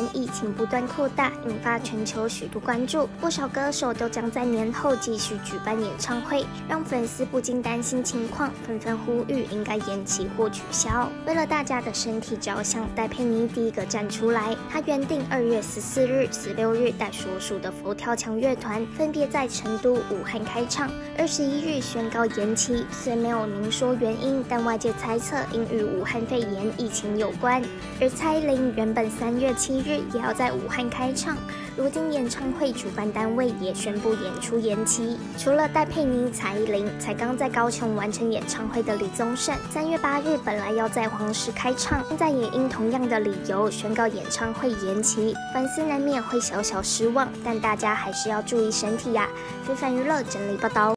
年疫情不断扩大，引发全球许多关注。不少歌手都将在年后继续举办演唱会，让粉丝不禁担心情况，纷纷呼吁应该延期或取消。为了大家的身体着想，戴佩妮第一个站出来。她原定2月14日、16日带所属的佛跳墙乐团分别在成都、武汉开唱，21日宣告延期。虽没有明说原因，但外界猜测应与武汉肺炎疫情有关。而蔡依林原本3月7日也要在武汉开唱，如今演唱会主办单位也宣布演出延期。除了戴佩妮、蔡依林，才刚在高雄完成演唱会的李宗盛，3月8日本来要在黄石开唱，现在也因同样的理由宣告演唱会延期，粉丝难免会小小失望，但大家还是要注意身体呀。非凡娱乐整理报道。